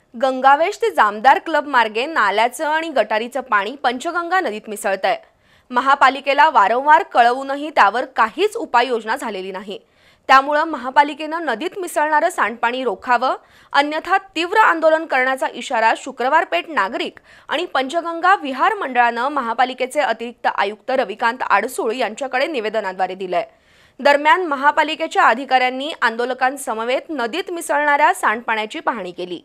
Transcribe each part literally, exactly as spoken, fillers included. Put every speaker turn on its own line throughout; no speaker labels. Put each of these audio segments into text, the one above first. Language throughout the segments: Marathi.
गंगावेश ते जामदार क्लब मार्गे नाल्याचं आणि गटारीचं पाणी पंचगंगा नदीत मिसळतंय। महापालिकेला वारंवार कळवूनही त्यावर काहीच उपाययोजना झालेली नाही। त्यामुळे महापालिकेनं नदीत मिसळणारं सांडपाणी रोखावं, अन्यथा तीव्र आंदोलन करण्याचा इशारा शुक्रवार पेठ नागरिक आणि पंचगंगा विहार मंडळानं महापालिकेचे अतिरिक्त आयुक्त रविकांत आडसूळ यांच्याकडे निवेदनाद्वारे दिलंय। दरम्यान महापालिकेच्या अधिकाऱ्यांनी आंदोलकांसमवेत नदीत मिसळणाऱ्या सांडपाण्याची पाहणी केली।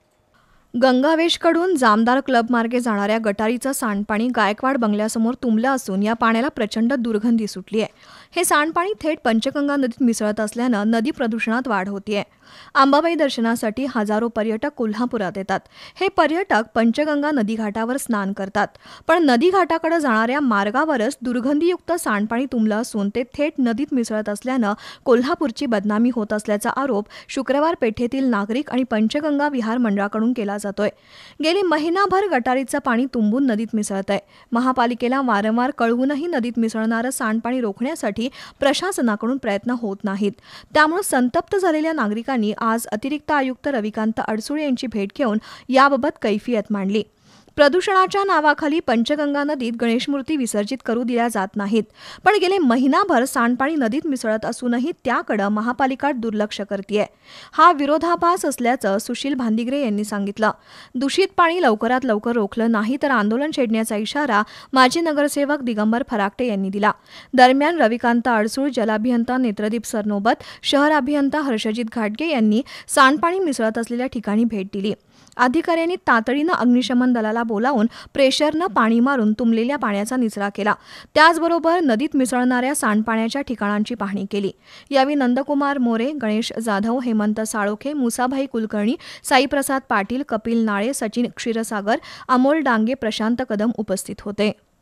गंगावेशकडून जामदार क्लब मार्गे जाणाऱ्या गटारीचं सांडपाणी गायकवाड बंगल्यासमोर तुंबलं असून या पाण्याला प्रचंड दुर्गंधी सुटली आहे। हे सांडपाणी थेट पंचगंगा नदीत मिसळत असल्यानं नदी प्रदूषणात वाढ होतीये। अंबाबाई दर्शनासाठी हजारो पर्यटक कोल्हापुरात येतात। हे पर्यटक पंचगंगा नदीघाटावर स्नान करतात, पण नदीघाटाकडे जाणाऱ्या मार्गावरच दुर्गंधीयुक्त सांडपाणी तुंबलं असून ते थेट नदीत मिसळत असल्यानं कोल्हापूरची बदनामी होत असल्याचा आरोप शुक्रवार पेठेतील नागरिक आणि पंचगंगा विहार मंडळाकडून केला जातोय। गेली महिनाभर गटारीचं पाणी तुंबून नदीत मिसळतंय। महापालिकेला वारंवार कळवूनही नदीत मिसळणारं सांडपाणी रोखण्यासाठी प्रशासनाकडून प्रयत्न होत नाहीत। त्यामुळे संतप्त झालेल्या नागरिकांनी आज अतिरिक्त आयुक्त रविकांत आडसूळ यांची भेट घेऊन याबाबत कैफियत मांडली। प्रदूषणाच्या नावाखाली पंचगंगा नदीत गणेशमूर्ती विसर्जित करू दिल्या जात नाहीत, पण गेले महिनाभर सांडपाणी नदीत मिसळत असूनही त्याकडे महापालिका दुर्लक्ष करतेय। हा विरोधाभास असल्याचं सुशील भांदिगरे यांनी सांगितलं। दूषित पाणी लवकरात लवकर रोखलं नाही तर आंदोलन छेडण्याचा इशारा माजी नगरसेवक दिगंबर फराकटे यांनी दिला। दरम्यान रविकांत आडसूळ, जलाभियंता नेत्रदीप सरनोबत, शहर अभियंता हर्षजित घाटगे यांनी सांडपाणी मिसळत असलेल्या ठिकाणी भेट दिली। अधिकाऱ्यांनी तातडीनं अग्निशमन दलाला बोलावून प्रेशरनं पाणी मारून तुंबलेल्या पाण्याचा निचरा केला। त्याचबरोबर नदीत मिसळणाऱ्या सांडपाण्याच्या ठिकाणांची पाहणी केली। यावेळी नंदकुमार मोरे, गणेश जाधव, हेमंत साळोखे, मुसाभाई कुलकर्णी, साईप्रसाद पाटील, कपिल नाळे, सचिन क्षीरसागर, अमोल डांगे, प्रशांत कदम उपस्थित होते।